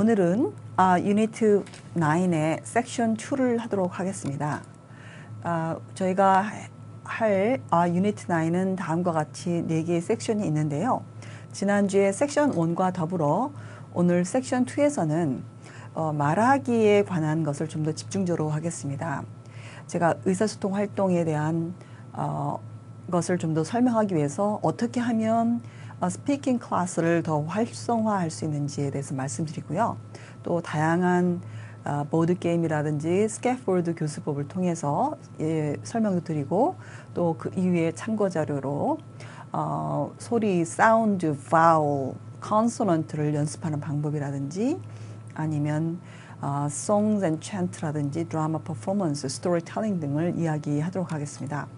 오늘은 유니트 9의 섹션 2를 하도록 하겠습니다. 저희가 할 유니트 9은 다음과 같이 4개의 섹션이 있는데요. 지난주에 섹션 1과 더불어 오늘 섹션 2에서는 말하기에 관한 것을 좀 더 집중적으로 하겠습니다. 제가 의사소통 활동에 대한 것을 좀 더 설명하기 위해서 어떻게 하면 스피킹 클래스를 더 활성화할 수 있는지에 대해서 말씀드리고요. 또 다양한 보드게임이라든지 스캐폴드 교수법을 통해서 설명도 드리고 또 그 이후에 참고자료로 소리, 사운드, 바울, 컨소넌트를 연습하는 방법이라든지 아니면 songs and chant라든지 드라마 퍼포먼스, 스토리텔링 등을 이야기하도록 하겠습니다.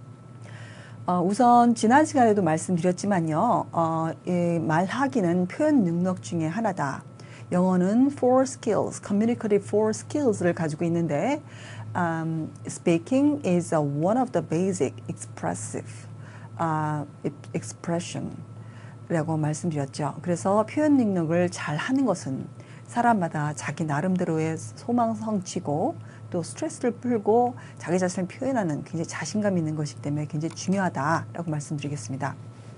우선 지난 시간에도 말씀드렸지만요. 말하기는 표현 능력 중에 하나다. 영어는 four skills, communicative four skills를 가지고 있는데 speaking is one of the basic expressive expression이라고 말씀드렸죠. 그래서 표현 능력을 잘 하는 것은 사람마다 자기 나름대로의 소망 성취고 또 스트레스를 풀고 자기 자신을 표현하는 굉장히 자신감 있는 것이기 때문에 굉장히 중요하다라고 말씀드리겠습니다.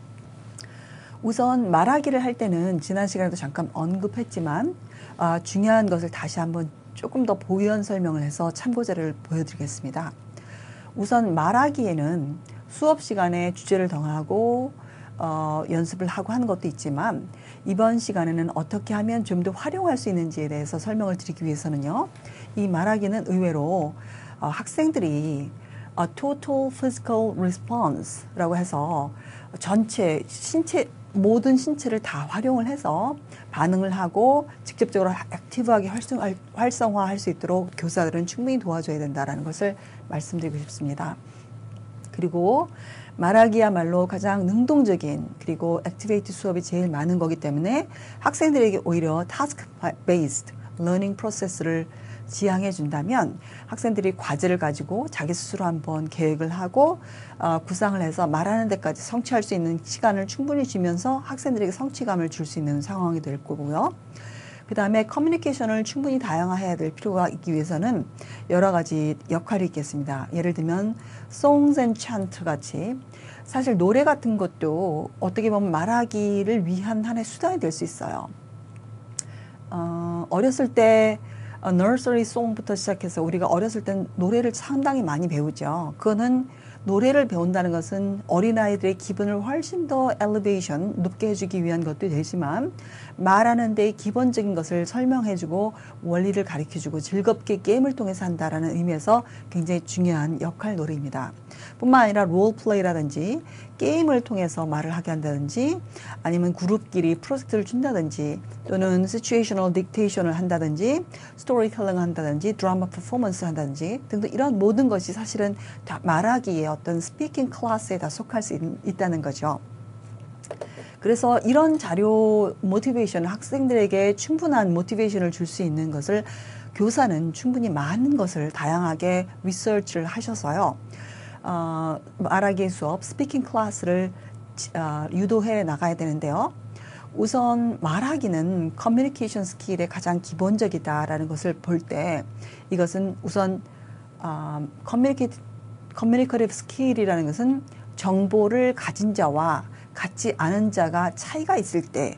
우선 말하기를 할 때는 지난 시간에도 잠깐 언급했지만 중요한 것을 다시 한번 조금 더 보완 설명을 해서 참고자료를 보여드리겠습니다. 우선 말하기에는 수업 시간에 주제를 정하고 연습을 하고 하는 것도 있지만 이번 시간에는 어떻게 하면 좀 더 활용할 수 있는지에 대해서 설명을 드리기 위해서는요. 이 말하기는 의외로 학생들이 total physical response라고 해서 전체 모든 신체를 다 활용을 해서 반응을 하고 직접적으로 액티브하게 활성화할 수 있도록 교사들은 충분히 도와줘야 된다는 것을 말씀드리고 싶습니다. 그리고 말하기야말로 가장 능동적인 그리고 액티베이트 수업이 제일 많은 거기 때문에 학생들에게 오히려 task based learning process를 지향해 준다면 학생들이 과제를 가지고 자기 스스로 한번 계획을 하고 구상을 해서 말하는 데까지 성취할 수 있는 시간을 충분히 주면서 학생들에게 성취감을 줄 수 있는 상황이 될 거고요. 그 다음에 커뮤니케이션을 충분히 다양화해야 될 필요가 있기 위해서는 여러 가지 역할이 있겠습니다. 예를 들면 songs and chant 같이 사실 노래 같은 것도 어떻게 보면 말하기를 위한 하나의 수단이 될 수 있어요. 어렸을 때 nursery song부터 시작해서 우리가 어렸을 땐 노래를 상당히 많이 배우죠. 그거는 노래를 배운다는 것은 어린아이들의 기분을 훨씬 더 엘리베이션, 높게 해주기 위한 것도 되지만 말하는 데의 기본적인 것을 설명해주고 원리를 가르쳐주고 즐겁게 게임을 통해서 한다라는 의미에서 굉장히 중요한 역할 놀이입니다. 뿐만 아니라 롤플레이라든지 게임을 통해서 말을 하게 한다든지 아니면 그룹끼리 프로젝트를 준다든지 또는 시츄에이셔널 딕테이션을 한다든지 스토리텔링 한다든지 드라마 퍼포먼스 한다든지 등등 이런 모든 것이 사실은 다 말하기에 어떤 스피킹 클래스에 다 속할 수 있다는 거죠. 그래서 이런 자료 모티베이션을 학생들에게 충분한 모티베이션을 줄 수 있는 것을 교사는 충분히 많은 것을 다양하게 리서치를 하셔서요. 말하기 수업, 스피킹 클래스를 유도해 나가야 되는데요. 우선 말하기는 커뮤니케이션 스킬의 가장 기본적이다라는 것을 볼 때 이것은 우선 커뮤니케이티브 스킬이라는 것은 정보를 가진 자와 갖지 않은 자가 차이가 있을 때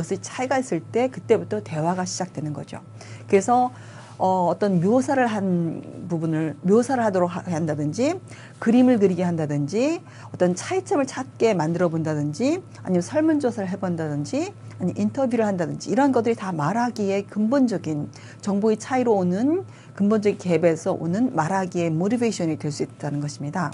그때부터 대화가 시작되는 거죠. 그래서 어떤 묘사를 하도록 한다든지 그림을 그리게 한다든지 어떤 차이점을 찾게 만들어 본다든지 아니면 설문조사를 해본다든지 아니면 인터뷰를 한다든지 이런 것들이 다 말하기의 근본적인 정보의 차이로 오는 근본적인 갭에서 오는 말하기의 모티베이션이 될 수 있다는 것입니다.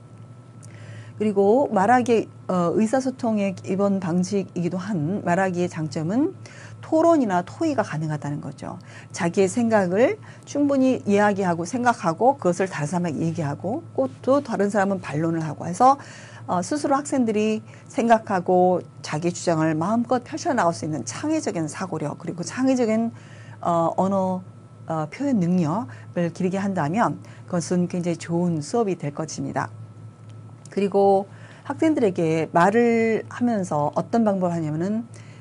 그리고 말하기 의사소통의 기본 방식이기도 한 말하기의 장점은 토론이나 토의가 가능하다는 거죠. 자기의 생각을 충분히 이야기하고 생각하고 그것을 다른 사람에게 얘기하고 또 다른 사람은 반론을 하고 해서 스스로 학생들이 생각하고 자기 주장을 마음껏 펼쳐나갈 수 있는 창의적인 사고력 그리고 창의적인 언어 표현 능력을 기르게 한다면 그것은 굉장히 좋은 수업이 될 것입니다. 그리고 학생들에게 말을 하면서 어떤 방법을 하냐면은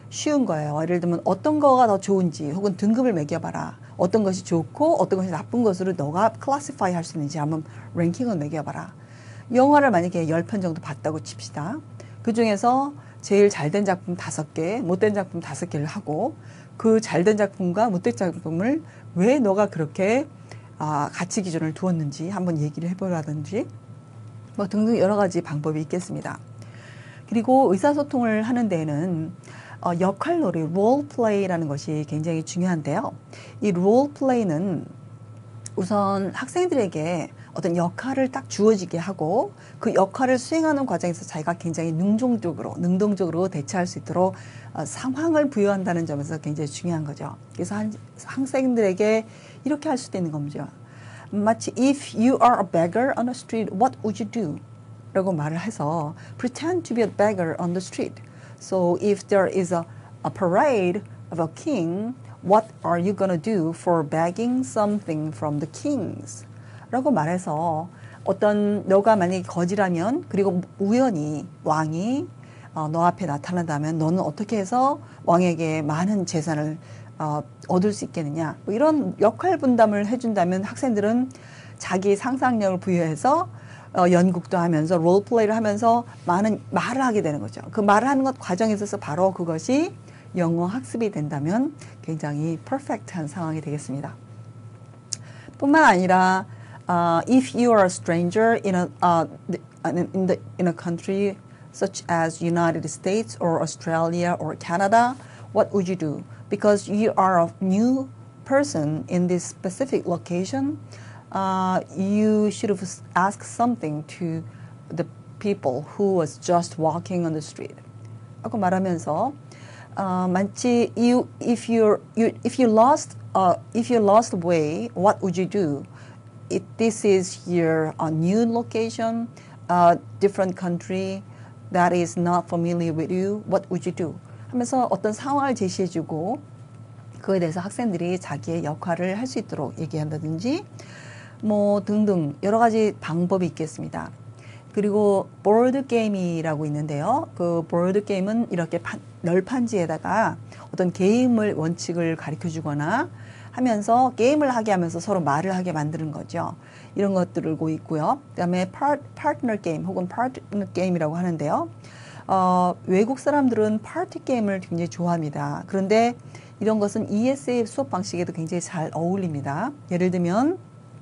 쉬운 거예요. 예를 들면 어떤 거가 더 좋은지 혹은 등급을 매겨봐라. 어떤 것이 좋고 어떤 것이 나쁜 것으로 너가 클래시파이 할 수 있는지 한번 랭킹을 매겨봐라. 영화를 만약에 10편 정도 봤다고 칩시다. 그 중에서 제일 잘된 작품 5개, 못된 작품 5개를 하고 그 잘된 작품과 못된 작품을 왜 너가 그렇게 가치 기준을 두었는지 한번 얘기를 해보라든지 뭐 등등 여러 가지 방법이 있겠습니다. 그리고 의사소통을 하는 데에는 역할놀이, 롤플레이라는 것이 굉장히 중요한데요. 이 롤플레이는 우선 학생들에게 어떤 역할을 딱 주어지게 하고 그 역할을 수행하는 과정에서 자기가 굉장히 능동적으로 대처할 수 있도록 상황을 부여한다는 점에서 굉장히 중요한 거죠. 그래서 학생들에게 이렇게 할 수도 있는 겁니다. 마치 if you are a beggar on the street, what would you do? 라고 말을 해서 pretend to be a beggar on the street. So if there is a parade of a king, what are you gonna do for begging something from the kings? 라고 말해서 어떤 너가 만약에 거지라면 그리고 우연히 왕이 너 앞에 나타난다면 너는 어떻게 해서 왕에게 많은 재산을 얻을 수 있겠느냐. 뭐 이런 역할 분담을 해준다면 학생들은 자기 상상력을 부여해서 연극도 하면서 롤플레이를 하면서 많은 말을 하게 되는 거죠. 그 말을 하는 것 과정에 있어서 바로 그것이 영어 학습이 된다면 굉장히 퍼펙트한 상황이 되겠습니다. 뿐만 아니라 if you are a stranger in a country such as United States or Australia or Canada, what would you do? Because you are a new person in this specific location, you should have asked something to the people who was just walking on the street. 라고 말하면서 마치 if you lost way, what would you do? If this is your new location, different country that is not familiar with you, what would you do? 하면서 어떤 상황을 제시해주고 그에 대해서 학생들이 자기의 역할을 할 수 있도록 얘기한다든지 뭐 등등 여러 가지 방법이 있겠습니다. 그리고 보드 게임이라고 있는데요. 그 보드 게임은 이렇게 널판지에다가 어떤 게임을 원칙을 가르쳐 주거나 하면서 게임을 하게 하면서 서로 말을 하게 만드는 거죠. 이런 것들을 고 있고요. 그다음에 파트너 게임 혹은 파트너 게임이라고 하는데요. 외국 사람들은 파티 게임을 굉장히 좋아합니다. 그런데 이런 것은 ESA 수업 방식에도 굉장히 잘 어울립니다. 예를 들면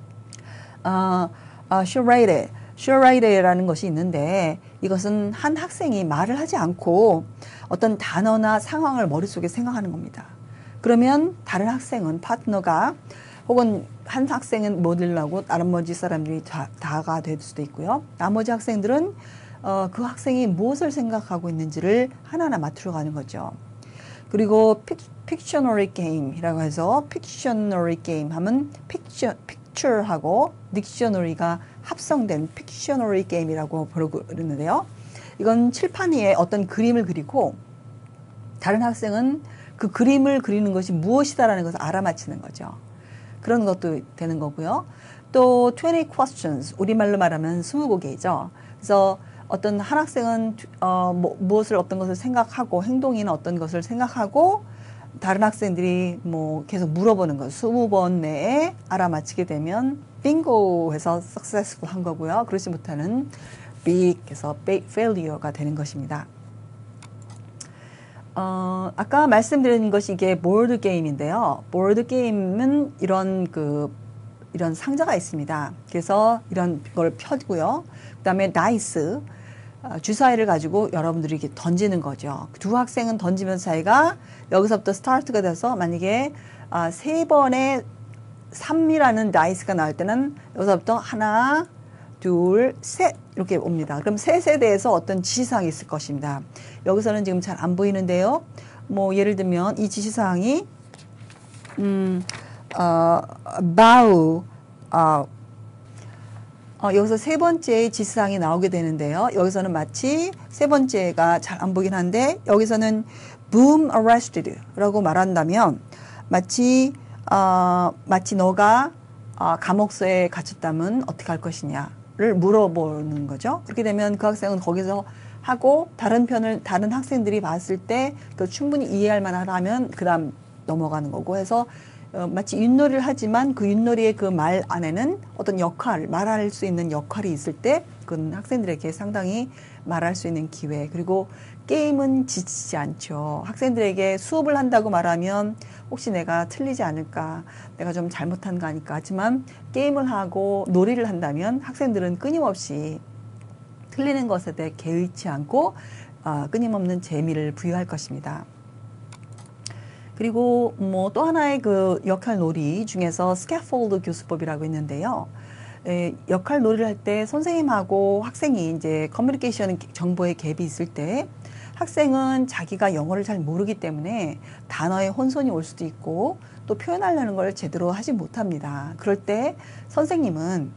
슈레이데라는 것이 있는데 이것은 한 학생이 말을 하지 않고 어떤 단어나 상황을 머릿속에 생각하는 겁니다. 그러면 다른 학생은 파트너가 혹은 한 학생은 모델하고 나머지 사람들이 다가 될 수도 있고요. 나머지 학생들은 그 학생이 무엇을 생각하고 있는지를 하나하나 맞추어가는 거죠. 그리고 픽셔너리 게임이라고 해서 픽셔너리 게임 하면 픽처하고 딕셔너리가 합성된 픽셔너리 게임이라고 부르는데요. 이건 칠판 위에 어떤 그림을 그리고 다른 학생은 그 그림을 그리는 것이 무엇이다라는 것을 알아맞히는 거죠. 그런 것도 되는 거고요. 또 20 questions, 우리말로 말하면 20개이죠. 그래서 어떤 한 학생은 무엇을 어떤 것을 생각하고 행동이나 어떤 것을 생각하고 다른 학생들이 뭐 계속 물어보는 것 20번 내에 알아맞히게 되면 빙고 해서 successful 한 거고요. 그렇지 못하는 big 해서 failure가 되는 것입니다. 아까 말씀드린 것이 이게 보드 게임인데요. 보드 게임은 이런 상자가 있습니다. 그래서 이런 걸 펴고요. 그다음에 다이스 주사위를 가지고 여러분들이 이렇게 던지는 거죠. 두 학생은 던지면서 자기가 여기서부터 스타트가 돼서 만약에 3번의 3이라는 다이스가 나올 때는 여기서부터 하나, 둘, 셋 이렇게 옵니다. 그럼 셋에 대해서 어떤 지시사항이 있을 것입니다. 여기서는 지금 잘 안 보이는데요. 뭐 예를 들면 이 지시사항이 bow 여기서 세 번째의 지시사항이 나오게 되는데요. 여기서는 마치 세 번째가 잘 안 보이긴 한데 여기서는 boom arrested 라고 말한다면 마치 너가 감옥소에 갇혔다면 어떻게 할 것이냐를 물어보는 거죠. 그렇게 되면 그 학생은 거기서 하고 다른 학생들이 봤을 때 그 충분히 이해할 만하다면 그다음 넘어가는 거고 해서 마치 윷놀이를 하지만 그 윷놀이의 그 말 안에는 어떤 말할 수 있는 역할이 있을 때 그건 학생들에게 상당히 말할 수 있는 기회. 그리고 게임은 지치지 않죠. 학생들에게 수업을 한다고 말하면 혹시 내가 틀리지 않을까, 내가 좀 잘못한 거 아닐까 하지만 게임을 하고 놀이를 한다면 학생들은 끊임없이 틀리는 것에 대해 개의치 않고 끊임없는 재미를 부여할 것입니다. 그리고 뭐 또 하나의 그 역할 놀이 중에서 스캐폴드 교수법이라고 있는데요. 역할 놀이를 할 때 선생님하고 학생이 이제 커뮤니케이션 정보의 갭이 있을 때 학생은 자기가 영어를 잘 모르기 때문에 단어에 혼선이 올 수도 있고 또 표현하려는 걸 제대로 하지 못합니다. 그럴 때 선생님은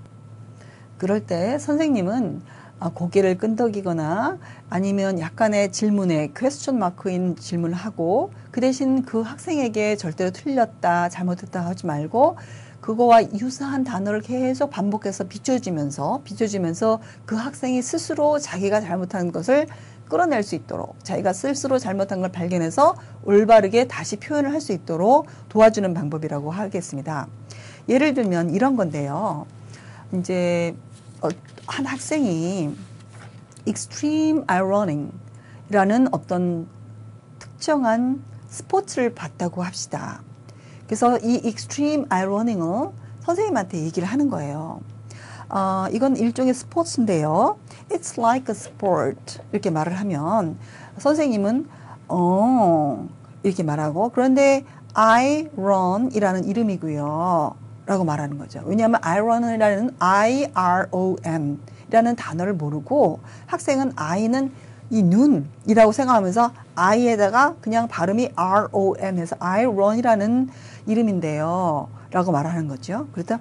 고개를 끈덕이거나 아니면 약간의 질문에 퀘스천 마크인 질문을 하고 그 대신 그 학생에게 절대로 틀렸다, 잘못했다 하지 말고 그거와 유사한 단어를 계속 반복해서 비춰주면서 그 학생이 스스로 자기가 잘못한 것을 끌어낼 수 있도록 자기가 스스로 잘못한 걸 발견해서 올바르게 다시 표현을 할 수 있도록 도와주는 방법이라고 하겠습니다. 예를 들면 이런 건데요. 이제 한 학생이 extreme ironing이라는 어떤 특정한 스포츠를 봤다고 합시다. 그래서 이 extreme ironing을 선생님한테 얘기를 하는 거예요. 이건 일종의 스포츠인데요. It's like a sport 이렇게 말을 하면 선생님은 이렇게 말하고 그런데 iron이라는 이름이고요. 라고 말하는 거죠. 왜냐하면 iron이라는 I-R-O-N 이라는 단어를 모르고 학생은 I는 이 눈이라고 생각하면서 I에다가 그냥 발음이 R-O-N 해서 iron이라는 이름인데요. 라고 말하는 거죠. 그래서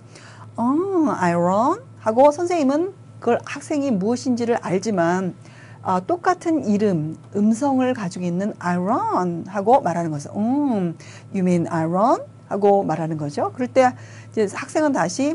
iron 하고 선생님은 그걸 학생이 무엇인지를 알지만 똑같은 음성을 가지고 있는 iron 하고 말하는 거죠. You mean iron? 하고 말하는 거죠. 그럴 때 이제 학생은 다시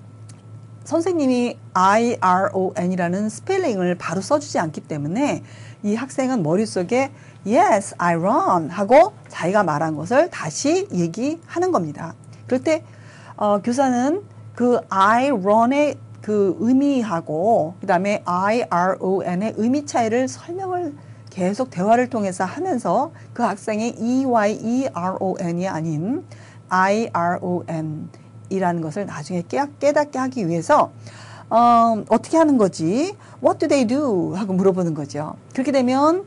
선생님이 I-R-O-N이라는 스펠링을 바로 써주지 않기 때문에 이 학생은 머릿속에 Yes, I run 하고 자기가 말한 것을 다시 얘기하는 겁니다. 그럴 때 교사는 그 I run의 그 의미하고 그 다음에 I-R-O-N의 의미 차이를 설명을 계속 대화를 통해서 하면서 그 학생의 E-Y-E-R-O-N이 아닌 I-R-O-N 이라는 것을 나중에 깨닫게 하기 위해서 어떻게 하는 거지? What do they do? 하고 물어보는 거죠. 그렇게 되면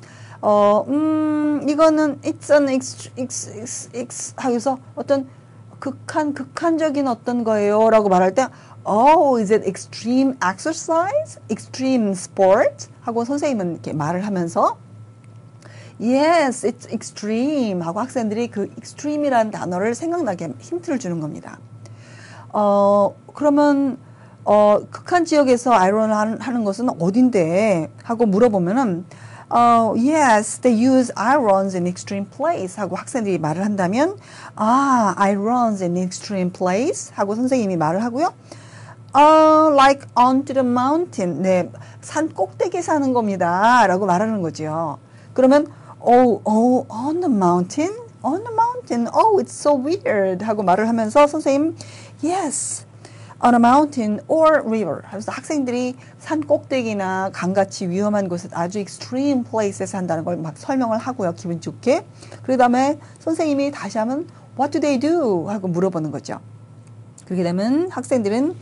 이거는 it's an 하고서 어떤 극한적인 어떤 거예요 라고 말할 때 is it extreme exercise? extreme sport? 하고 선생님은 이렇게 말을 하면서 Yes, it's extreme 하고 학생들이 그 extreme이라는 단어를 생각나게 힌트를 주는 겁니다. 그러면 극한 지역에서 아이론을 하는 것은 어딘데? 하고 물어보면은 yes, they use irons in extreme place 하고 학생들이 말을 한다면 irons in extreme place 하고 선생님이 말을 하고요. like onto the mountain. 네, 산 꼭대기에 사는 겁니다. 라고 말하는 거죠. 그러면 on the mountain? On the mountain. It's so weird. 하고 말을 하면서 선생님 Yes, on a mountain or river. 그래서 학생들이 산 꼭대기나 강같이 위험한 곳에 아주 extreme place에서 한다는 걸 막 설명을 하고요. 기분 좋게. 그 다음에 선생님이 다시 하면 What do they do? 하고 물어보는 거죠. 그렇게 되면 학생들은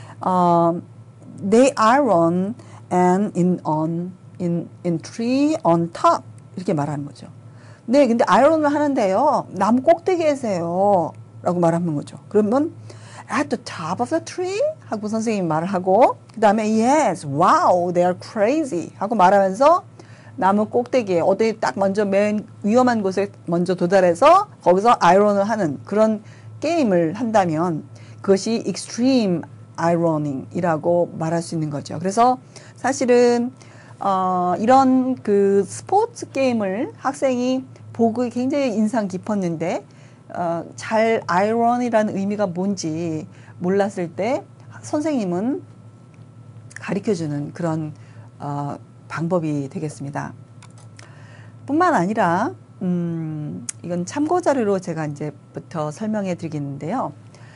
They iron and in tree on top 이렇게 말하는 거죠. 네, 근데 아이론을 하는데요. 나무 꼭대기에서요. 라고 말하는 거죠. 그러면 at the top of the tree? 하고 선생님이 말을 하고 그 다음에 yes, wow, they are crazy 하고 말하면서 나무 꼭대기에 어디 딱 먼저 맨 위험한 곳에 먼저 도달해서 거기서 아이론을 하는 그런 게임을 한다면 그것이 extreme ironing이라고 말할 수 있는 거죠. 그래서 사실은 이런 그 스포츠 게임을 학생이 보고 굉장히 인상 깊었는데 잘 아이론이라는 의미가 뭔지 몰랐을 때 선생님은 가르쳐주는 그런 방법이 되겠습니다. 뿐만 아니라 이건 참고 자료로 제가 이제부터 설명해 드리겠는데요.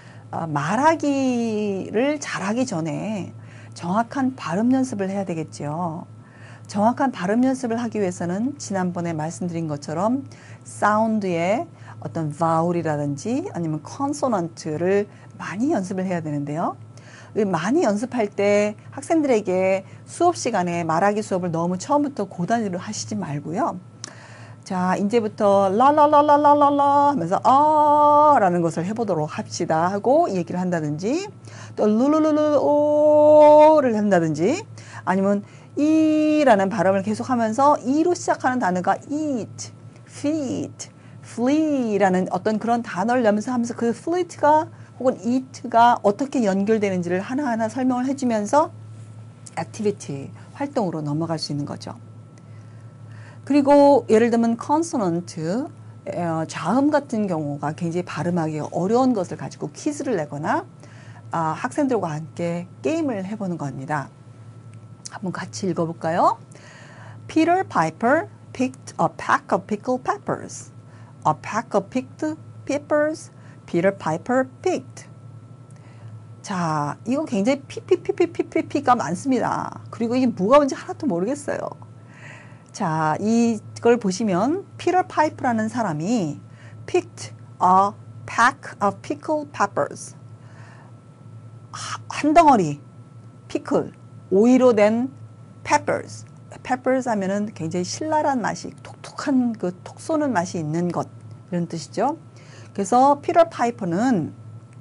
말하기를 잘하기 전에 정확한 발음 연습을 해야 되겠죠. 정확한 발음 연습을 하기 위해서는 지난번에 말씀드린 것처럼 사운드의 어떤 바울이라든지 아니면 컨소넌트를 많이 연습을 해야 되는데요. 많이 연습할 때 학생들에게 수업 시간에 말하기 수업을 너무 처음부터 고단위로 하시지 말고요. 자, 이제부터 라라라라라라라 하면서 라는 것을 해보도록 합시다 하고 얘기를 한다든지, 또 루루루루오를 한다든지, 아니면 이라는 발음을 계속하면서 이로 시작하는 단어가 eat, feed, flee라는 어떤 그런 단어를 하면서 그 fleet가 혹은 eat가 어떻게 연결되는지를 하나하나 설명을 해주면서 activity, 활동으로 넘어갈 수 있는 거죠. 그리고 예를 들면 consonant, 자음 같은 경우가 굉장히 발음하기 어려운 것을 가지고 퀴즈를 내거나 학생들과 함께 게임을 해보는 겁니다. 한번 같이 읽어볼까요? Peter Piper picked a pack of pickled peppers. A pack of picked peppers Peter Piper picked. 자, 이거 굉장히 피가 많습니다. 그리고 이게 뭐가 뭔지 하나도 모르겠어요. 자, 이걸 보시면 Peter Piper라는 사람이 picked a pack of pickled peppers. 한 덩어리 pickle, 오이로 된 peppers. peppers 하면은 굉장히 신랄한 맛이, 톡톡한 그 톡 쏘는 맛이 있는 것, 이런 뜻이죠. 그래서 피터 파이퍼는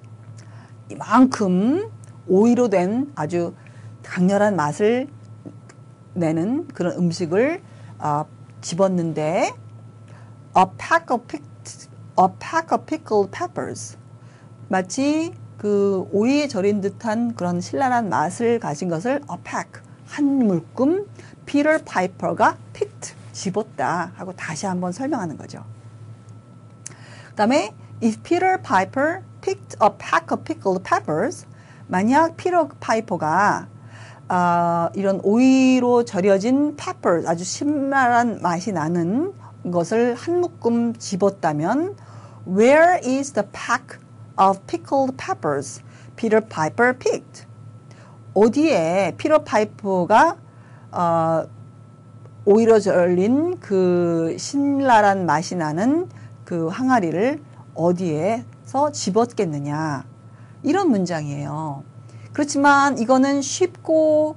이만큼 오이로 된 아주 강렬한 맛을 내는 그런 음식을 집었는데 a pack of pickled peppers, 마치 그 오이에 절인 듯한 그런 신랄한 맛을 가진 것을 a pack, 한 물금 피터 파이퍼가 picked, 집었다 하고 다시 한번 설명하는 거죠. 그 다음에 if Peter Piper picked a pack of pickled peppers, 만약 피터 파이퍼가 이런 오이로 절여진 peppers, 아주 신랄한 맛이 나는 것을 한 묶음 집었다면 where is the pack of pickled peppers Peter Piper picked? 어디에 피터 파이퍼가 오이로 절린 그 신랄한 맛이 나는 그 항아리를 어디에서 집었겠느냐, 이런 문장이에요. 그렇지만 이거는 쉽고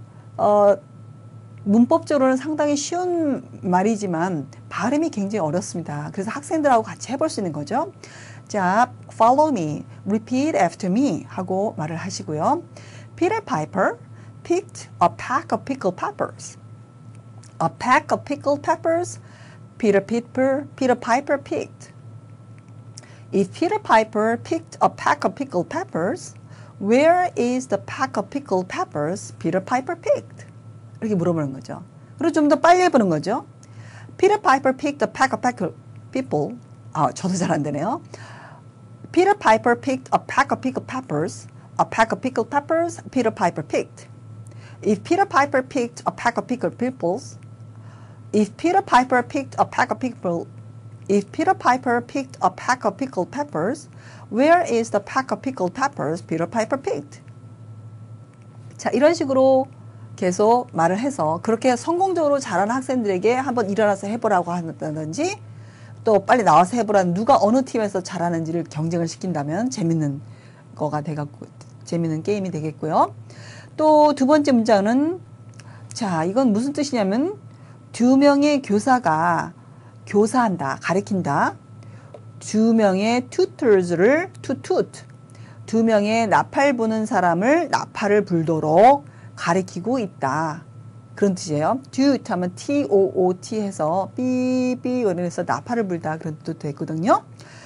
문법적으로는 상당히 쉬운 말이지만 발음이 굉장히 어렵습니다. 그래서 학생들하고 같이 해볼 수 있는 거죠. 자, follow me, repeat after me 하고 말을 하시고요. Peter Piper picked a pack of pickled peppers. A pack of pickled peppers Peter Piper picked. If Peter Piper picked a pack of pickled peppers, where is the pack of pickled peppers Peter Piper picked? 이렇게 물어보는 거죠. 그리고 좀 더 빨리 해보는 거죠. Peter Piper picked a pack of pickled people. 저도 잘 안 되네요. Peter Piper picked a pack of pickled peppers. A pack of pickled peppers Peter Piper picked. If Peter Piper picked a pack of pickled peoples, if Peter Piper picked a pack of people, if Peter Piper picked a pack of pickled peppers, where is the pack of pickled peppers Peter Piper picked? 자, 이런 식으로 계속 말을 해서 그렇게 성공적으로 잘하는 학생들에게 한번 일어나서 해보라고 한다든지, 또 빨리 나와서 해보라는, 누가 어느 팀에서 잘하는지를 경쟁을 시킨다면 재밌는 거가 돼갖고 재밌는 게임이 되겠고요. 또 두 번째 문장은, 자, 이건 무슨 뜻이냐면 두 명의 교사가 교사한다, 가르친다. 두 명의 tutors를 두 명의 나팔 부는 사람을 나팔을 불도록 가르치고 있다, 그런 뜻이에요. toot 하면 T-O-O-T 해서 삐삐 그래서 나팔을 불다, 그런 뜻도 되거든요.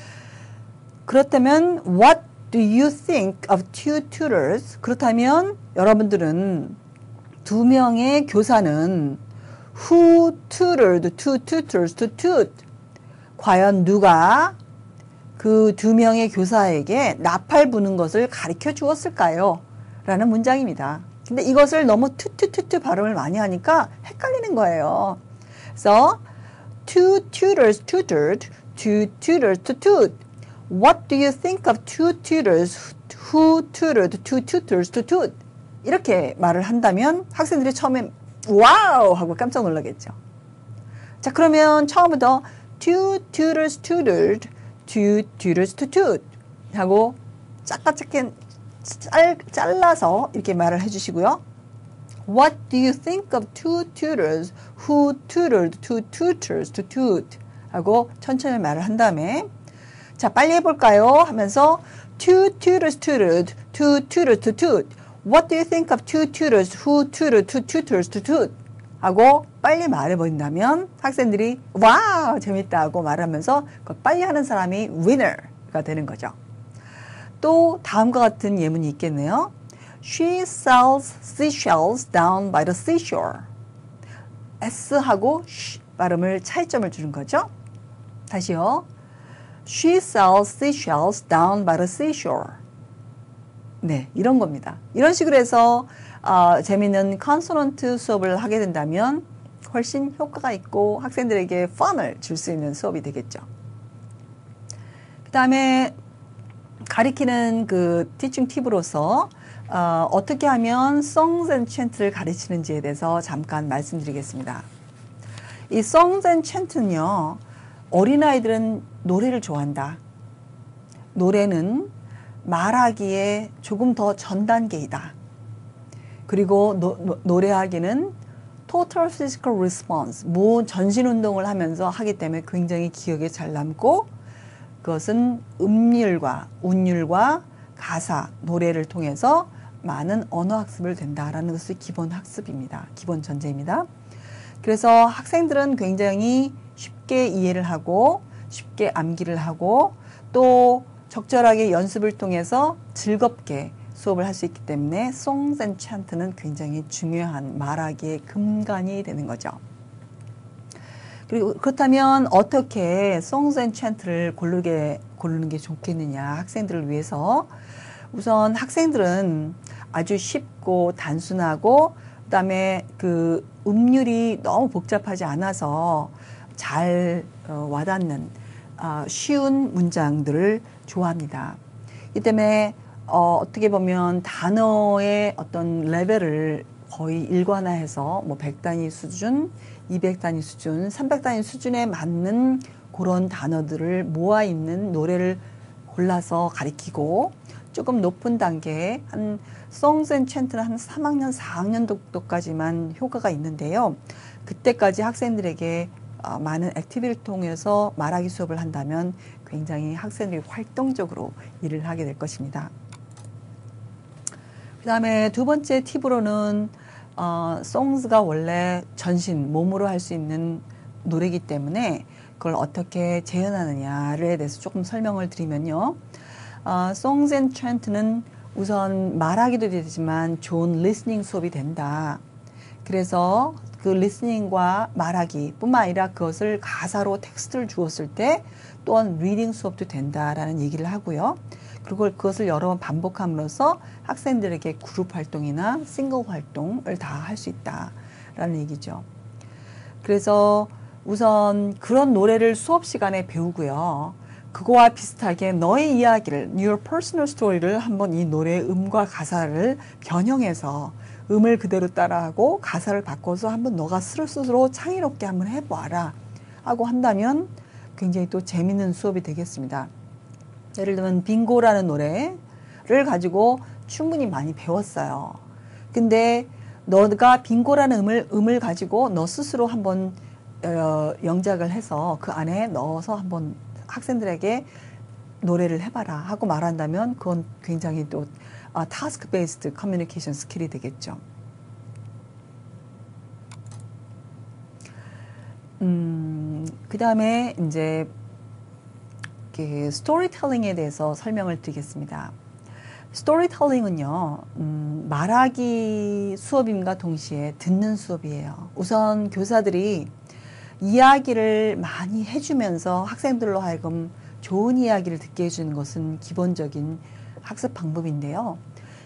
그렇다면 what do you think of two tutors? 그렇다면 여러분들은 두 명의 교사는 who tutored two tutors to toot? 과연 누가 그 두 명의 교사에게 나팔 부는 것을 가르쳐 주었을까요? 라는 문장입니다. 근데 이것을 너무 투투투투 발음을 많이 하니까 헷갈리는 거예요. 그래서 two tutors tutored, two tutors tutored. What do you think of two tutors who tutored two tutors tutored? 이렇게 말을 한다면 학생들이 처음에 와우 하고 깜짝 놀라겠죠. 자, 그러면 처음부터 two tutors tutored, two tutors tutored 하고 작게 잘라서 이렇게 말을 해주시고요. What do you think of two tutors who tutored two tutors tutored? 하고 천천히 말을 한 다음에 자, 빨리 해볼까요? 하면서 two tutors tutored, two tutors tutored. What do you think of two tutors who tutored two tutors tutored? 하고 빨리 말해버린다면 학생들이 와우 재밌다 하고 말하면서 빨리 하는 사람이 winner가 되는 거죠. 또 다음과 같은 예문이 있겠네요. She sells seashells down by the seashore. S하고 sh 발음을 차이점을 주는 거죠. 다시요. She sells seashells down by the seashore. 네, 이런 겁니다. 이런 식으로 해서 재미있는 컨소넌트 수업을 하게 된다면 훨씬 효과가 있고 학생들에게 펀을 줄 수 있는 수업이 되겠죠. 그 다음에 가리키는 그 티칭 팁으로서 어떻게 하면 songs and chant를 가르치는지에 대해서 잠깐 말씀드리겠습니다. 이 songs and chant는요, 어린아이들은 노래를 좋아한다. 노래는 말하기에 조금 더 전 단계이다. 그리고 노래하기는 total physical response, 모든 전신 운동을 하면서 하기 때문에 굉장히 기억에 잘 남고 그것은 음률과 운율과 가사, 노래를 통해서 많은 언어 학습을 된다라는 것이 기본 학습입니다. 기본 전제입니다. 그래서 학생들은 굉장히 쉽게 이해를 하고 쉽게 암기를 하고 또 적절하게 연습을 통해서 즐겁게 수업을 할 수 있기 때문에 songs and chant는 굉장히 중요한 말하기의 근간이 되는 거죠. 그리고 그렇다면 어떻게 songs and chant를 고르는 게 좋겠느냐 학생들을 위해서 우선 학생들은 아주 쉽고 단순하고 그다음에 그 음률이 너무 복잡하지 않아서 잘 와닿는 쉬운 문장들을 좋아합니다. 이 때문에 어떻게 보면 단어의 어떤 레벨을 거의 일관화해서 뭐 100단위 수준, 200단위 수준, 300단위 수준에 맞는 그런 단어들을 모아 있는 노래를 골라서 가리키고 조금 높은 단계에 한 songs and chant는 한 3학년, 4학년 정도까지만 효과가 있는데요. 그때까지 학생들에게 많은 액티비티를 통해서 말하기 수업을 한다면 굉장히 학생들이 활동적으로 일을 하게 될 것입니다. 그 다음에 두 번째 팁으로는 songs가 원래 전신, 몸으로 할 수 있는 노래이기 때문에 그걸 어떻게 재현하느냐에 대해서 조금 설명을 드리면요. songs and chant는 우선 말하기도 되지만 좋은 listening 수업이 된다. 그래서 그 listening과 말하기 뿐만 아니라 그것을 가사로 텍스트를 주었을 때 또한 reading 수업도 된다라는 얘기를 하고요. 그리고 그것을 여러 번 반복함으로써 학생들에게 그룹 활동이나 싱글 활동을 다 할 수 있다라는 얘기죠. 그래서 우선 그런 노래를 수업 시간에 배우고요. 그거와 비슷하게 너의 이야기를, your personal story를 한번 이 노래의 음과 가사를 변형해서 음을 그대로 따라하고 가사를 바꿔서 한번 너가 스스로 창의롭게 한번 해봐라 하고 한다면 굉장히 또 재밌는 수업이 되겠습니다. 예를 들면 빙고라는 노래를 가지고 충분히 많이 배웠어요. 근데 너가 빙고라는 음을 가지고 너 스스로 한번 영작을 해서 그 안에 넣어서 한번 학생들에게 노래를 해봐라 하고 말한다면 그건 굉장히 또 task based communication 스킬이 되겠죠. 그 다음에 이제 스토리텔링에 대해서 설명을 드리겠습니다. 스토리텔링은요, 말하기 수업임과 동시에 듣는 수업이에요. 우선 교사들이 이야기를 많이 해주면서 학생들로 하여금 좋은 이야기를 듣게 해주는 것은 기본적인 학습 방법인데요.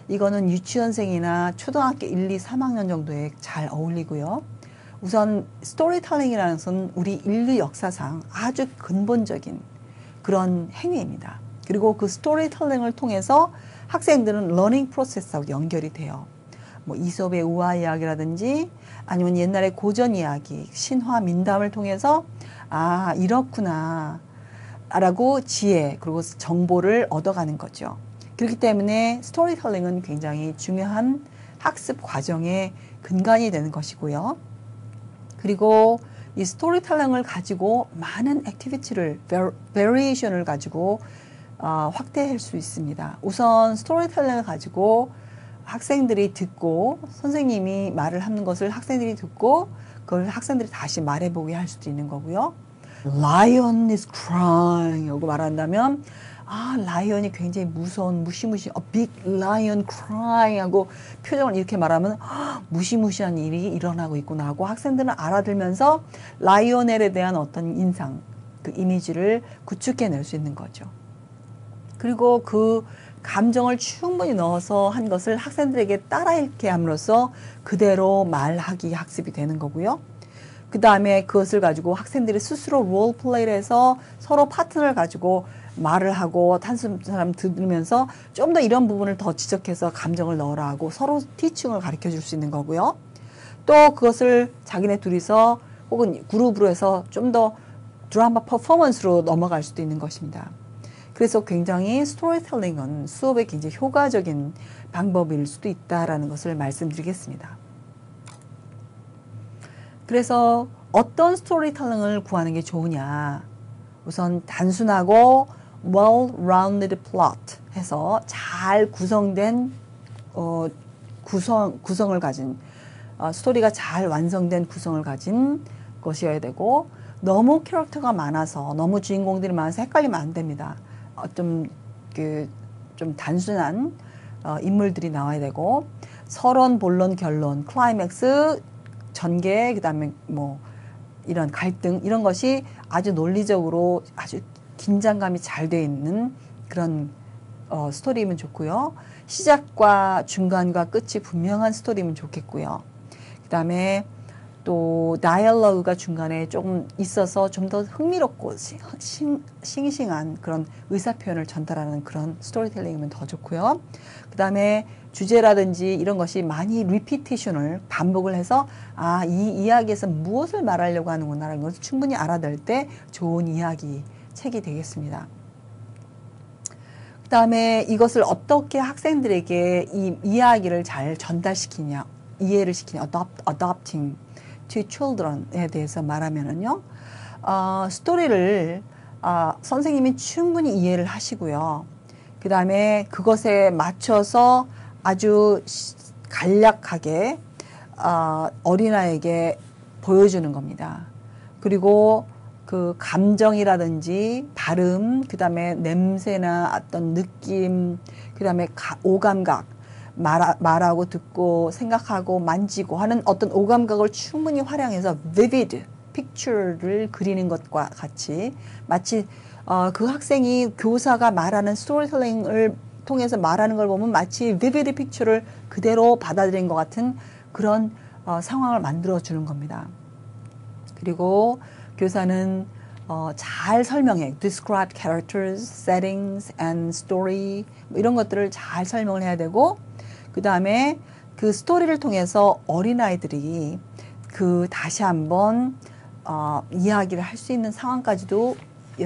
이거는 유치원생이나 초등학교 1, 2, 3학년 정도에 잘 어울리고요. 우선 스토리텔링이라는 것은 우리 인류 역사상 아주 근본적인 그런 행위입니다. 그리고 그 스토리텔링을 통해서 학생들은 러닝 프로세스하고 연결이 돼요. 뭐 이솝의 우화 이야기라든지 아니면 옛날의 고전 이야기, 신화, 민담을 통해서 아 이렇구나 라고 지혜 그리고 정보를 얻어가는 거죠. 그렇기 때문에 스토리텔링은 굉장히 중요한 학습 과정의 근간이 되는 것이고요. 그리고 이 스토리텔링을 가지고 많은 액티비티를, 베리에이션을 가지고 확대할 수 있습니다. 우선 스토리텔링을 가지고 학생들이 듣고 선생님이 말을 하는 것을 학생들이 듣고 그걸 학생들이 다시 말해보게 할 수도 있는 거고요. Lion is crying 하고 말한다면 아 라이언이 굉장히 무서운 무시무시 big lion crying 하고 표정을 이렇게 말하면 무시무시한 일이 일어나고 있구나 하고 학생들은 알아들면서 라이오넬에 대한 어떤 인상 그 이미지를 구축해낼 수 있는 거죠. 그리고 그 감정을 충분히 넣어서 한 것을 학생들에게 따라 읽게 함으로써 그대로 말하기 학습이 되는 거고요. 그 다음에 그것을 가지고 학생들이 스스로 롤플레이를 해서 서로 파트너를 가지고 말을 하고 한 사람 들으면서 좀 더 이런 부분을 더 지적해서 감정을 넣으라 하고 서로 티칭을 가르쳐 줄 수 있는 거고요. 또 그것을 자기네 둘이서 혹은 그룹으로 해서 좀 더 드라마 퍼포먼스로 넘어갈 수도 있는 것입니다. 그래서 굉장히 스토리텔링은 수업에 굉장히 효과적인 방법일 수도 있다라는 것을 말씀드리겠습니다. 그래서 어떤 스토리텔링을 구하는 게 좋으냐. 우선 단순하고 well-rounded plot 해서 잘 구성된 구성을 가진 스토리가 잘 완성된 구성을 가진 것이어야 되고 너무 캐릭터가 많아서 너무 주인공들이 많아서 헷갈리면 안 됩니다. 좀 단순한 인물들이 나와야 되고 서론, 본론, 결론, 클라이맥스, 전개, 그 다음에 뭐 이런 갈등 이런 것이 아주 논리적으로 아주 긴장감이 잘 돼 있는 그런 스토리면 좋고요. 시작과 중간과 끝이 분명한 스토리면 좋겠고요. 그 다음에 또 다이얼로그가 중간에 조금 있어서 좀 더 흥미롭고 싱싱한 그런 의사표현을 전달하는 그런 스토리텔링이면 더 좋고요. 그 다음에 주제라든지 이런 것이 많이 리피티션을 반복을 해서 아, 이 이야기에서 무엇을 말하려고 하는구나라는 것을 충분히 알아낼 때 좋은 이야기 책이 되겠습니다. 그 다음에 이것을 어떻게 학생들에게 이 이야기를 잘 전달시키냐, 이해를 시키냐, adopting to children에 대해서 말하면은요, 스토리를 선생님이 충분히 이해를 하시고요. 그 다음에 그것에 맞춰서 아주 간략하게 어린아이에게 보여주는 겁니다. 그리고 그 감정이라든지 발음, 그 다음에 냄새나 어떤 느낌, 그 다음에 오감각, 말하고 듣고 생각하고 만지고 하는 어떤 오감각을 충분히 활용해서 vivid picture를 그리는 것과 같이 마치 그 학생이 교사가 말하는 스토리텔링을 통해서 말하는 걸 보면 마치 vivid picture를 그대로 받아들인 것 같은 그런 상황을 만들어 주는 겁니다. 그리고 교사는 잘 설명해. describe characters, settings and story 뭐 이런 것들을 잘 설명을 해야 되고 그 다음에 그 스토리를 통해서 어린아이들이 그 다시 한번 이야기를 할 수 있는 상황까지도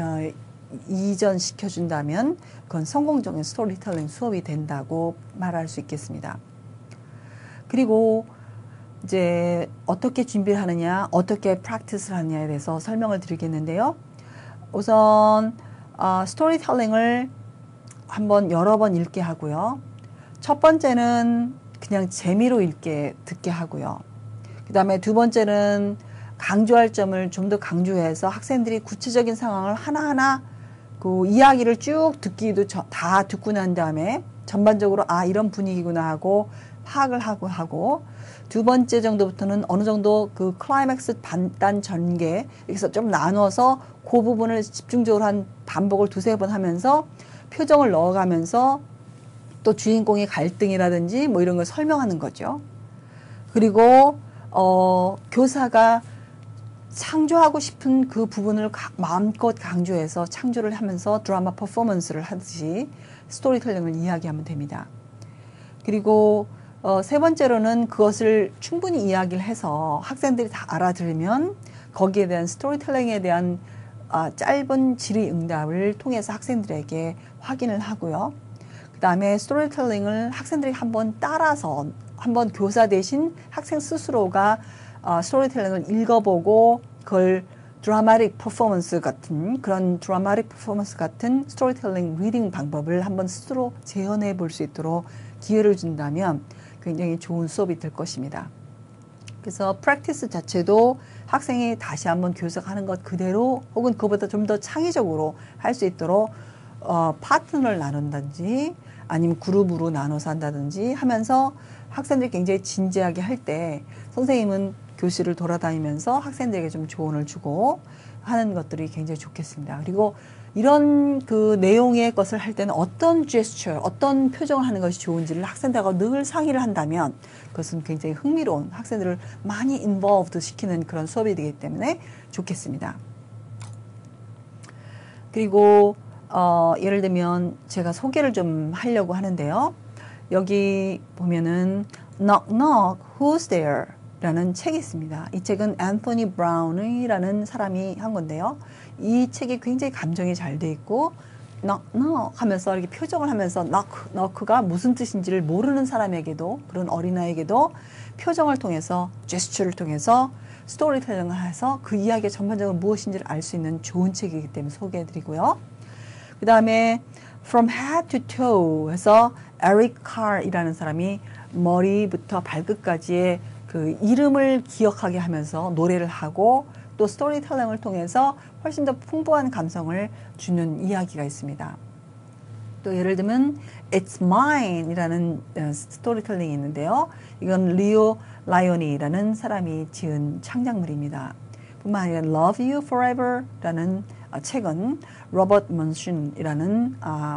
이전시켜 준다면 그건 성공적인 스토리텔링 수업이 된다고 말할 수 있겠습니다. 그리고 이제 어떻게 준비를 하느냐, 어떻게 프랙티스를 하느냐에 대해서 설명을 드리겠는데요. 우선 스토리텔링을 한번 여러 번 읽게 하고요. 첫 번째는 그냥 재미로 듣게 하고요. 그 다음에 두 번째는 강조할 점을 좀 더 강조해서 학생들이 구체적인 상황을 하나하나 그 이야기를 쭉 다 듣고 난 다음에 전반적으로 이런 분위기구나 하고 파악을 하고 두 번째 정도부터는 어느 정도 그 클라이맥스 반단 전개 여기서 좀 나눠서 그 부분을 집중적으로 한 반복을 두세 번 하면서 표정을 넣어가면서 또 주인공의 갈등이라든지 뭐 이런 걸 설명하는 거죠. 그리고 교사가 창조하고 싶은 그 부분을 마음껏 강조해서 창조를 하면서 드라마 퍼포먼스를 하듯이 스토리텔링을 이야기하면 됩니다. 그리고 세 번째로는 그것을 충분히 이야기를 해서 학생들이 다 알아들으면 거기에 대한 스토리텔링에 대한 짧은 질의응답을 통해서 학생들에게 확인을 하고요. 그 다음에 스토리텔링을 학생들이 한번 따라서 한번 교사 대신 학생 스스로가 스토리텔링을 읽어보고 그걸 드라마틱 퍼포먼스 같은 그런 드라마틱 퍼포먼스 같은 스토리텔링 리딩 방법을 한번 스스로 재현해 볼 수 있도록 기회를 준다면 굉장히 좋은 수업이 될 것입니다. 그래서 프랙티스 자체도 학생이 다시 한번 교사가 하는 것 그대로 혹은 그보다 좀 더 창의적으로 할 수 있도록 파트너를 나눈다든지 아니면 그룹으로 나눠서 한다든지 하면서 학생들이 굉장히 진지하게 할 때 선생님은 교실을 돌아다니면서 학생들에게 좀 조언을 주고 하는 것들이 굉장히 좋겠습니다. 그리고 이런 그 내용의 것을 할 때는 어떤 제스처, 어떤 표정을 하는 것이 좋은지를 학생들하고 늘 상의를 한다면 그것은 굉장히 흥미로운 학생들을 많이 인볼브드 시키는 그런 수업이 되기 때문에 좋겠습니다. 그리고 예를 들면 제가 소개를 좀 하려고 하는데요. 여기 보면은 Knock Knock, Who's There? 라는 책이 있습니다. 이 책은 앤서니 브라운이라는 사람이 한 건데요. 이 책이 굉장히 감정이 잘 돼 있고 knock knock 하면서 이렇게 표정을 하면서 knock가 무슨 뜻인지를 모르는 사람에게도 그런 어린아이에게도 표정을 통해서 제스처를 통해서 스토리텔링을 해서 그 이야기가 전반적으로 무엇인지를 알 수 있는 좋은 책이기 때문에 소개해 드리고요. 그 다음에 From Head to Toe 해서 에릭 칼이라는 사람이 머리부터 발끝까지의 그 이름을 기억하게 하면서 노래를 하고 또 스토리텔링을 통해서 훨씬 더 풍부한 감성을 주는 이야기가 있습니다. 또 예를 들면 It's Mine 이라는 스토리텔링이 있는데요. 이건 리오 라이오니라는 사람이 지은 창작물입니다. 뿐만 아니라 Love You Forever 라는 책은 로버트 먼슨이라는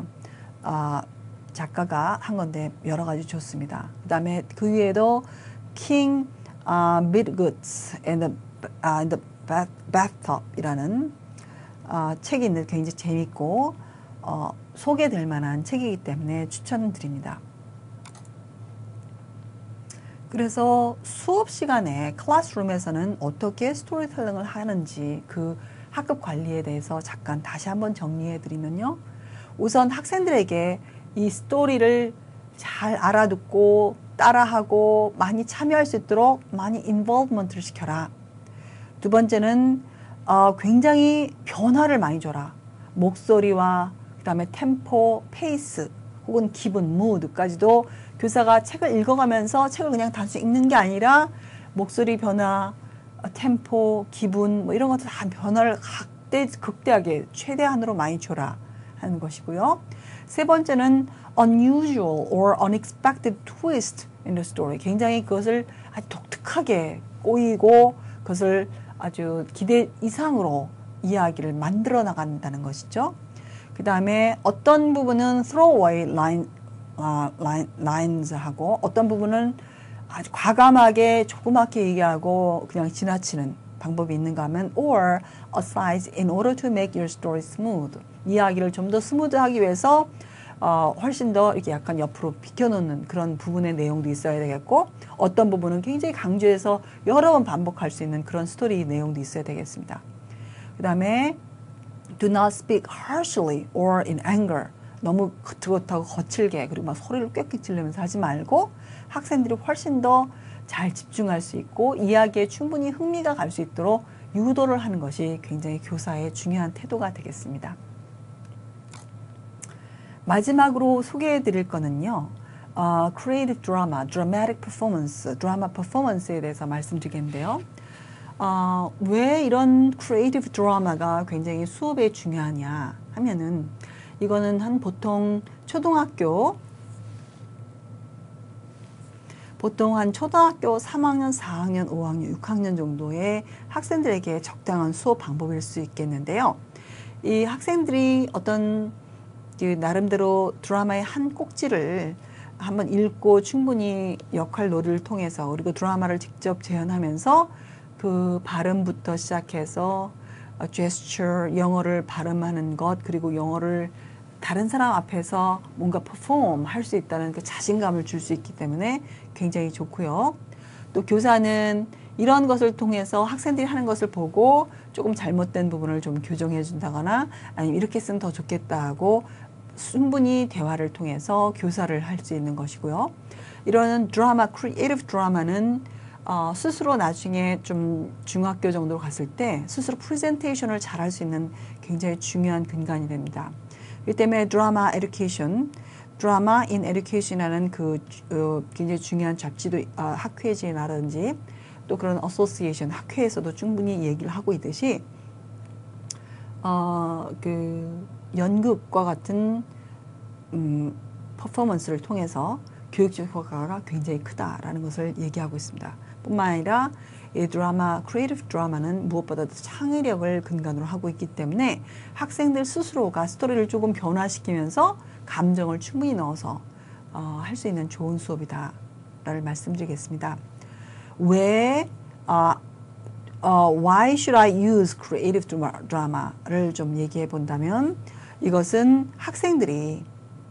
작가가 한 건데 여러 가지 좋습니다. 그 다음에 그 위에도 King Midgoods and the Bathtub 이라는 책이 있는데 굉장히 재밌고 소개될 만한 책이기 때문에 추천드립니다. 그래서 수업 시간에 클래스룸에서는 어떻게 스토리텔링을 하는지 그 학급 관리에 대해서 잠깐 다시 한번 정리해 드리면요. 우선 학생들에게 이 스토리를 잘 알아듣고 따라하고 많이 참여할 수 있도록 많이 인볼브먼트를 시켜라. 두 번째는 굉장히 변화를 많이 줘라. 목소리와 그 다음에 템포, 페이스 혹은 기분, 무드까지도 교사가 책을 읽어가면서 책을 그냥 단순히 읽는 게 아니라 목소리 변화, 템포, 기분 뭐 이런 것들 다 변화를 극대하게 최대한으로 많이 줘라 하는 것이고요. 세 번째는 unusual or unexpected twist in the story. 굉장히 그것을 아주 독특하게 꼬이고 그것을 아주 기대 이상으로 이야기를 만들어 나간다는 것이죠. 그 다음에 어떤 부분은 throwaway lines 하고 어떤 부분은 아주 과감하게 조그맣게 얘기하고 그냥 지나치는 방법이 있는가 하면 or asides in order to make your story smooth. 이야기를 좀 더 스무드하기 위해서 훨씬 더 이렇게 약간 옆으로 비켜놓는 그런 부분의 내용도 있어야 되겠고 어떤 부분은 굉장히 강조해서 여러 번 반복할 수 있는 그런 스토리 내용도 있어야 되겠습니다. 그 다음에 do not speak harshly or in anger. 너무 그렇다고 거칠게 그리고 막 소리를 꽥꽥 지르면서 하지 말고 학생들이 훨씬 더 잘 집중할 수 있고 이야기에 충분히 흥미가 갈 수 있도록 유도를 하는 것이 굉장히 교사의 중요한 태도가 되겠습니다. 마지막으로 소개해 드릴 거는요. creative drama, dramatic performance, 드라마 퍼포먼스에 대해서 말씀드리겠는데요. 왜 이런 creative drama가 굉장히 수업에 중요하냐 하면은 이거는 한 보통 초등학교 초등학교 3학년, 4학년, 5학년, 6학년 정도의 학생들에게 적당한 수업 방법일 수 있겠는데요. 이 학생들이 어떤 나름대로 드라마의 한 꼭지를 한번 읽고 충분히 역할 놀이를 통해서 그리고 드라마를 직접 재현하면서 그 발음부터 시작해서 제스처, 영어를 발음하는 것 그리고 영어를 다른 사람 앞에서 뭔가 퍼폼 할 수 있다는 그 자신감을 줄 수 있기 때문에 굉장히 좋고요. 또 교사는 이런 것을 통해서 학생들이 하는 것을 보고 조금 잘못된 부분을 좀 교정해 준다거나 아니면 이렇게 쓰면 더 좋겠다 하고 충분히 대화를 통해서 교사를 할 수 있는 것이고요. 이런 드라마, 크리에이티브 드라마는 스스로 나중에 좀 중학교 정도로 갔을 때 스스로 프레젠테이션을 잘할 수 있는 굉장히 중요한 근간이 됩니다. 이 때문에 드라마 에듀케이션, 드라마 인 에듀케이션이라는 그 굉장히 중요한 잡지도 학회지라든지 또 그런 어소시에이션 학회에서도 충분히 얘기를 하고 있듯이 그 연극과 같은 퍼포먼스를 통해서 교육적 효과가 굉장히 크다라는 것을 얘기하고 있습니다. 뿐만 아니라 이 드라마, 크리에이티브 드라마는 무엇보다도 창의력을 근간으로 하고 있기 때문에 학생들 스스로가 스토리를 조금 변화시키면서 감정을 충분히 넣어서 할 수 있는 좋은 수업이다 라를 말씀드리겠습니다. 왜 Why should I use creative drama를 좀 얘기해 본다면 이것은 학생들이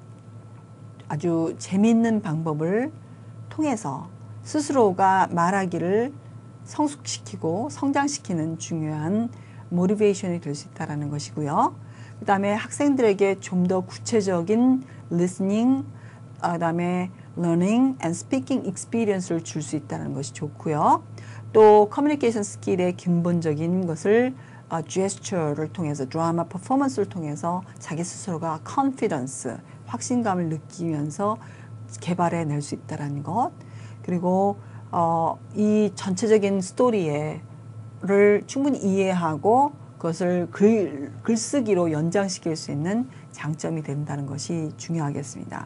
아주 재미있는 방법을 통해서 스스로가 말하기를 성숙시키고 성장시키는 중요한 모티베이션이 될 수 있다는 것이고요. 그 다음에 학생들에게 좀 더 구체적인 listening, 그 다음에 learning and speaking experience를 줄 수 있다는 것이 좋고요. 또 커뮤니케이션 스킬의 근본적인 것을 gesture를 통해서 드라마 퍼포먼스를 통해서 자기 스스로가 confidence, 확신감을 느끼면서 개발해 낼 수 있다는 것 그리고 이 전체적인 스토리를 충분히 이해하고 그것을 글쓰기로 연장시킬 수 있는 장점이 된다는 것이 중요하겠습니다.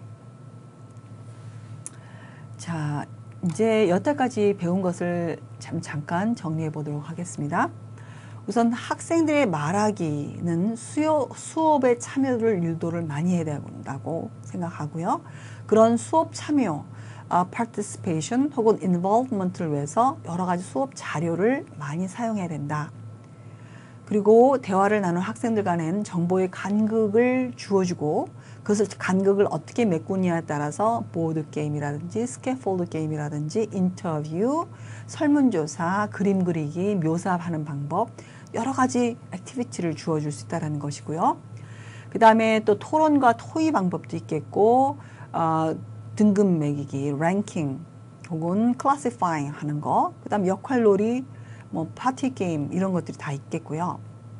자, 이제 여태까지 배운 것을 잠깐 정리해 보도록 하겠습니다. 우선 학생들의 말하기는 수업의 참여를 유도를 많이 해야 된다고 생각하고요. 그런 수업 참여, participation 혹은 involvement를 위해서 여러 가지 수업 자료를 많이 사용해야 된다. 그리고 대화를 나눈 학생들 간에는 정보의 간극을 주어주고 그것을 간극을 어떻게 메꾸느냐에 따라서 보드 게임이라든지 스캐폴드 게임이라든지 인터뷰, 설문조사, 그림 그리기, 묘사하는 방법 여러 가지 액티비티를 주어줄 수 있다는 것이고요. 그 다음에 또 토론과 토의 방법도 있겠고 등급 매기기, 랭킹 혹은 클래시파잉 하는 거, 그 다음 역할놀이, 뭐 파티 게임 이런 것들이 다 있겠고요.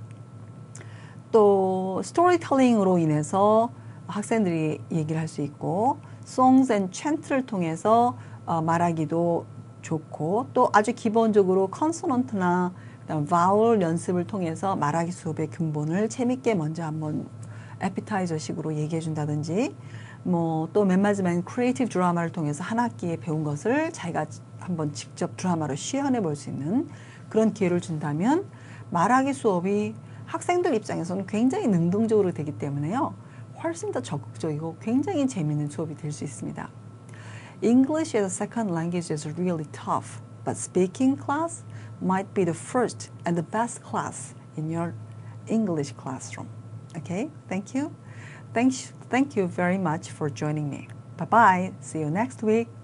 또 스토리텔링으로 인해서 학생들이 얘기를 할 수 있고 songs and chant를 통해서 말하기도 좋고 또 아주 기본적으로 컨소넌트나 그다음 vowel 연습을 통해서 말하기 수업의 근본을 재밌게 먼저 한번 에피타이저식으로 얘기해 준다든지 뭐 또 맨 마지막엔 크리에이티브 드라마를 통해서 한 학기에 배운 것을 자기가 한번 직접 드라마로 시연해 볼 수 있는 그런 기회를 준다면 말하기 수업이 학생들 입장에서는 굉장히 능동적으로 되기 때문에요. 훨씬 더 적극적이고 굉장히 재미있는 수업이 될 수 있습니다. English as a second language is really tough, but speaking class might be the first and the best class in your English classroom. Okay, thank you. Thank you very much for joining me. Bye-bye. See you next week.